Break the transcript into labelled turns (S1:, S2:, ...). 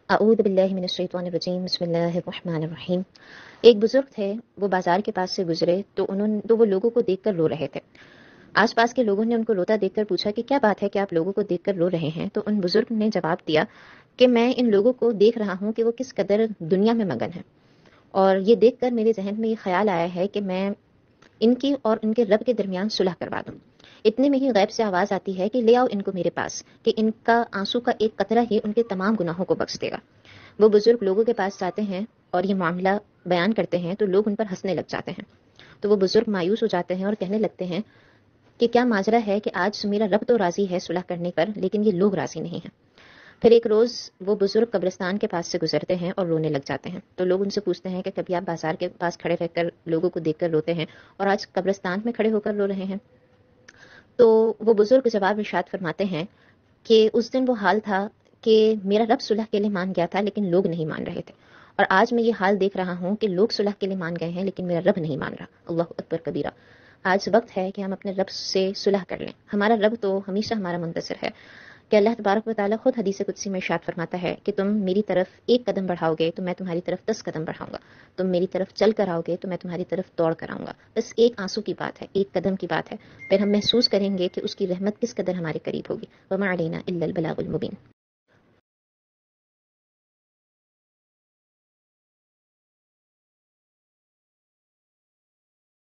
S1: اعوذ باللہ من الشیطان الرجیم، بسم اللہ الرحمن الرحیم۔ ایک بزرگ تھے، وہ بازار کے پاس سے گزرے تو وہ لوگوں کو دیکھ کر رو رہے تھے۔ آس پاس کے لوگوں نے ان کو روتا دیکھ کر پوچھا کہ کیا بات ہے کہ آپ لوگوں کو دیکھ کر رو رہے ہیں؟ تو ان بزرگ نے جواب دیا کہ میں ان لوگوں کو دیکھ رہا ہوں کہ وہ کس قدر دنیا میں مگن ہیں، اور یہ دیکھ کر میرے ذہن میں یہ خیال آیا ہے کہ میں ان کی اور ان کے رب کے درمیان صلح کروا دوں۔ اتنے میں ہی غیب سے آواز آتی ہے کہ لے آؤ ان کو میرے پاس، کہ ان کا آنسو کا ایک قطرہ ہی ان کے تمام گناہوں کو بخش دے گا۔ وہ بزرگ لوگوں کے پاس جاتے ہیں اور یہ معاملہ بیان کرتے ہیں تو لوگ ان پر ہنسنے لگ جاتے ہیں۔ تو وہ بزرگ مایوس ہو جاتے ہیں اور کہنے لگتے ہیں کہ کیا ماجرا ہے کہ آج میرا رب تو راضی ہے صلح کرنے پر، لیکن یہ لوگ راضی نہیں ہیں۔ پھر ایک روز وہ بزرگ قبرستان کے پاس سے گزرتے ہیں اور رونے لگ جاتے ہیں، تو لوگ ان سے پوچھتے ہیں کہ کبھی آپ بازار کے پاس کھڑے رہ کر لوگوں کو دیکھ کر روتے ہیں اور آج قبرستان میں کھڑے ہو کر رو رہے ہیں؟ تو وہ بزرگ جواب ارشاد فرماتے ہیں کہ اس دن وہ حال تھا کہ میرا رب صلح کے لیے مان گیا تھا لیکن لوگ نہیں مان رہے تھے، اور آج میں یہ حال دیکھ رہا ہوں کہ لوگ صلح کے لیے مان گئے ہیں لیکن میرا رب نہیں مان رہا۔ اللہ اکبر کبیرہ۔ آج وقت ہے کہ ہم اپنے رب سے صلح کر لیں۔ ہمارا رب تو ہمیشہ ہمارا منتصر ہے، کہ اللہ تبارک و تعالیٰ خود حدیث قدسی میں ارشاد فرماتا ہے کہ تم میری طرف ایک قدم بڑھاؤ گے تو میں تمہاری طرف 10 قدم بڑھاؤں گا، تم میری طرف چل کر آؤ گے تو میں تمہاری طرف دوڑ کر آؤں گا۔ بس ایک آنسو کی بات ہے، ایک قدم کی بات ہے، پھر ہم محسوس کریں گے کہ اس کی رحمت کس قدر ہمارے قریب ہوگی۔ وما علینا الا البلاغ المبین۔